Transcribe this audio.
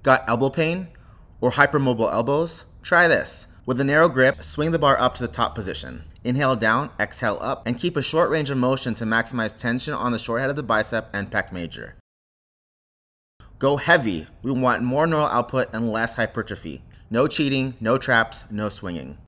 Got elbow pain or hypermobile elbows? Try this. With a narrow grip, swing the bar up to the top position. Inhale down, exhale up, and keep a short range of motion to maximize tension on the short head of the bicep and pec major. Go heavy. We want more neural output and less hypertrophy. No cheating, no traps, no swinging.